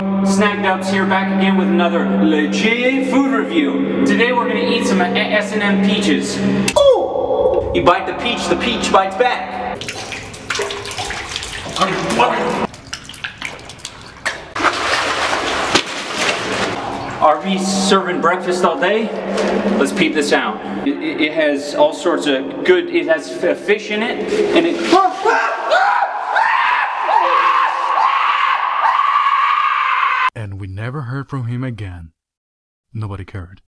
snackdubbbz here, back again with another legit food review. Today we're going to eat some S&M peaches. Ooh! You bite the peach bites back. Are we serving breakfast all day? Let's peep this out. It has all sorts of good, it has fish in it, and it... And we never heard from him again. Nobody cared.